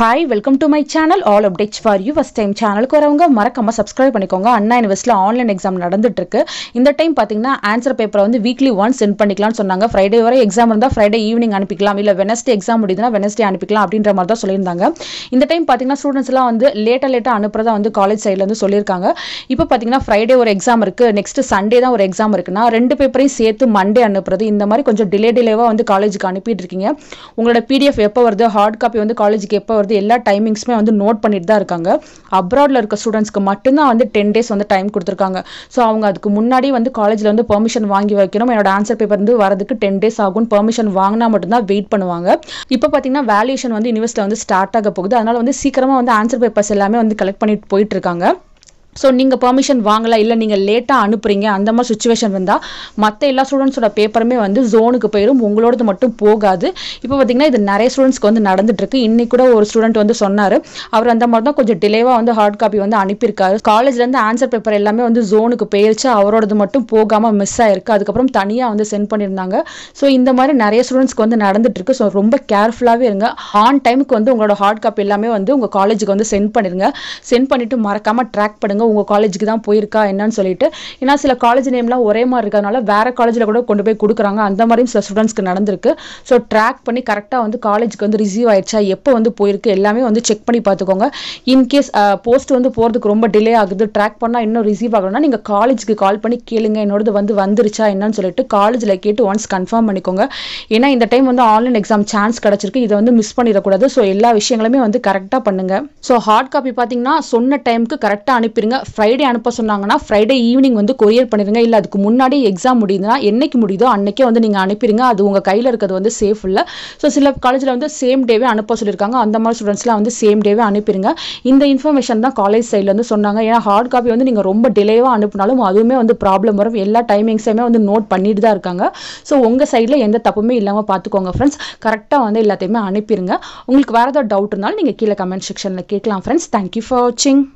Hi, welcome to my channel. All updates for you. First time channel ku varavanga மறக்காம subscribe பண்ணிக்கோங்க. அண்ணா யுனிவர்சிட்டில online exam நடந்துட்டு இருக்கு. இந்த time பாத்தீங்கன்னா ஆன்சர் பேப்பரை வந்து வீக்லி ஒன்ஸ் சென்ட் பண்ணிக்கலாம்னு சொன்னாங்க. ஃப்ரைடே வரை எக்ஸாம் இருந்தா ஃப்ரைடே ஈவினிங் அனுப்பிக்கலாம், இல்ல வெனஸ்டே எக்ஸாம் முடியுதுன்னா வெனஸ்டே அனுப்பிக்கலாம் அப்படின்ற மாதிரி தான் சொல்லியிருந்தாங்க. இந்த டைம் பாத்தீங்கன்னா ஸ்டூடெண்ட்ஸ் எல்லாம் வந்து லேட்டா அனுப்புறதா வந்து காலேஜ் சைட்ல இருந்து சொல்லியிருக்காங்க. இப்போ பாத்தீங்கன்னா ஃப்ரைடே ஒரு எக்ஸாம் இருக்கு, நெக்ஸ்ட் சண்டே தான் ஒரு எக்ஸாம் இருக்குன்னா ரெண்டு பேப்பரையும் சேர்த்து மண்டே அனுப்புறது, இந்த மாதிரி கொஞ்சம் டிலேவா வந்து காலேஜுக்கு அனுப்பிட்டு இருக்கீங்க. உங்களோட பிடிஎஃப் எப்போ வருது, ஹார்ட் காப்பி வந்து காலேஜுக்கு எப்போ வருது, எல்லா டைமிங்ஸ்மே வந்து நோட் பண்ணிட்டு தான் இருக்காங்க. அப்ராட்ல இருக்க ஸ்டூடெண்ட்ஸ்க்கு மட்டும்தான் வந்து 10 days வந்து டைம் கொடுத்துருக்காங்க. ஸோ அவங்க அதுக்கு முன்னாடி வந்து காலேஜ்ல வந்து பெர்மிஷன் வாங்கி வைக்கணும். என்னோட ஆன்சர் பேப்பர் வந்து வரதுக்கு 10 days ஆகும், பெர்மிஷன் வாங்கினா மட்டும்தான் வெயிட் பண்ணுவாங்க. இப்போ பார்த்தீங்கன்னா வேல்யூஷன் வந்து யூனிவர்சிட்டியில் வந்து ஸ்டார்ட் ஆக போகுது. அதனால வந்து சீக்கிரமா வந்து ஆன்சர் பேப்பர்ஸ் எல்லாமே வந்து கலெக்ட் பண்ணிட்டு போயிட்டு இருக்காங்க. ஸோ நீங்கள் பெர்மிஷன் வாங்கல, இல்லை நீங்கள் லேட்டாக அனுப்புறீங்க, அந்த மாதிரி சுச்சுவேஷன் இருந்தால் மற்ற எல்லா ஸ்டூடெண்ட்ஸோட பேப்பருமே வந்து ஜோனுக்கு போயிடும், உங்களோடது மட்டும் போகாது. இப்போ பார்த்தீங்கன்னா இது நிறைய ஸ்டூடெண்ட்ஸ்க்கு வந்து நடந்துட்டு இருக்கு. இன்னைக்கு கூட ஒரு ஸ்டூடெண்ட் வந்து சொன்னார், அவர் அந்த மாதிரி தான் கொஞ்சம் டிலேவாக வந்து ஹார்ட் காப்பி வந்து அனுப்பியிருக்காரு. காலேஜ்லேருந்து ஆன்சர் பேப்பர் எல்லாமே வந்து ஜோனுக்கு போயிருச்சு, அவரோடது மட்டும் போகாமல் மிஸ் ஆயிருக்கு. அதுக்கப்புறம் தனியாக வந்து சென்ட் பண்ணியிருந்தாங்க. ஸோ இந்த மாதிரி நிறைய ஸ்டூடெண்ட்ஸ்க்கு வந்து நடந்துட்டு இருக்கு. ஸோ ரொம்ப கேர்ஃபுல்லாகவே இருங்க. ஆன் டைமுக்கு வந்து உங்களோட ஹார்ட் காப்பி எல்லாமே வந்து உங்கள் காலேஜுக்கு வந்து சென்ட் பண்ணிருங்க. சென்ட் பண்ணிட்டு மறக்காம ட்ராக் பண்ணுங்க உங்க காலேஜுக்கு தான் போயிருக்கா என்னன்னு சொல்லிட்டு. ஏன்னா சில காலேஜ் நேம்லாம் ஒரே மாதிரி இருக்கிறதுனால வேற காலேஜில் கூட கொண்டு போய் கொடுக்குறாங்க. அந்த மாதிரியும் சில ஸ்டூடெண்ட்ஸ்க்கு நடந்திருக்கு. ஸோ ட்ராக் பண்ணி கரெக்டாக வந்து காலேஜுக்கு வந்து ரிசீவ் ஆயிடுச்சா, எப்போ வந்து போயிருக்கு எல்லாமே வந்து செக் பண்ணி பார்த்துக்கோங்க. இன்கேஸ் போஸ்ட் வந்து போகிறதுக்கு ரொம்ப டிலே ஆகுது, ட்ராக் பண்ணால் இன்னும் ரிசீவ் ஆகணும்னா நீங்கள் காலேஜுக்கு கால் பண்ணி கேளுங்க, என்னோடது வந்து வந்துருச்சா என்னன்னு சொல்லிட்டு காலேஜில் கேட்டு ஒன்ஸ் கன்ஃபார்ம் பண்ணிக்கோங்க. ஏன்னா இந்த டைம் வந்து ஆன்லைன் எக்ஸாம் சான்ஸ் கிடைச்சிருக்கு, இதை வந்து மிஸ் பண்ணிடக்கூடாது. ஸோ எல்லா விஷயங்களுமே வந்து கரெக்டாக பண்ணுங்க. ஸோ ஹார்ட் காப்பி பார்த்தீங்கன்னா சொன்ன டைமுக்கு கரெக்டாக அனுப்பிடுங்க. ஃப்ரைடே அனுப்ப சொன்னாங்கன்னா ஃப்ரைடே ஈவினிங் வந்து கொரியர் பண்ணிருங்க. இல்லை அதுக்கு முன்னாடி எக்ஸாம் முடியுதுன்னா என்னைக்கு முடியுதோ அன்னைக்கே வந்து நீங்கள் அனுப்பிடுங்க. அது உங்கள் கையில் இருக்கிறது வந்து சேஃப் இல்லை. ஸோ சில காலேஜில் வந்து சேம் டேவே அனுப்ப சொல்லியிருக்காங்க. அந்த மாதிரி ஸ்டூடெண்ட்ஸ்லாம் வந்து சேம் டேவே அனுப்பிடுங்க. இந்த இன்ஃபர்மேஷன் தான் காலேஜ் சைடில் வந்து சொன்னாங்க. ஏன்னா ஹார்ட் காப்பி வந்து நீங்கள் ரொம்ப டிலேவாக அனுப்பினாலும் அதுவுமே வந்து ப்ராப்ளம் வரும். எல்லா டைமிங்ஸையுமே வந்து நோட் பண்ணிட்டு தான் இருக்காங்க. ஸோ உங்கள் சைடில் எந்த தப்புமே இல்லாமல் பார்த்துக்கோங்க ஃப்ரெண்ட்ஸ். கரெக்டாக வந்து எல்லாத்தையுமே அனுப்பிடுங்க. உங்களுக்கு வேறு ஏதாவது டவுட் இருந்தாலும் நீங்கள் கீழே கமெண்ட் செக்ஷனில் கேட்கலாம் ஃப்ரெண்ட்ஸ். தேங்க்யூ ஃபார் வாட்சிங்.